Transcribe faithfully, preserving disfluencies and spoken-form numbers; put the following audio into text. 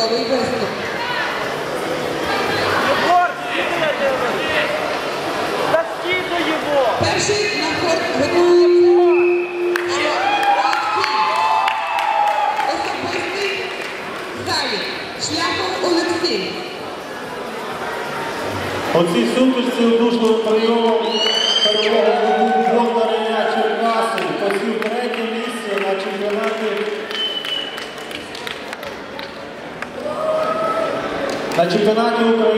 чудовий виступ. Перший на корт готується особистий залік Шляхов Олексій. У цій сутичці удушливим прийомом перемогу здобув Бондаря Черкаси, посів третє місце на чемпіонаті на чемпіонаті України.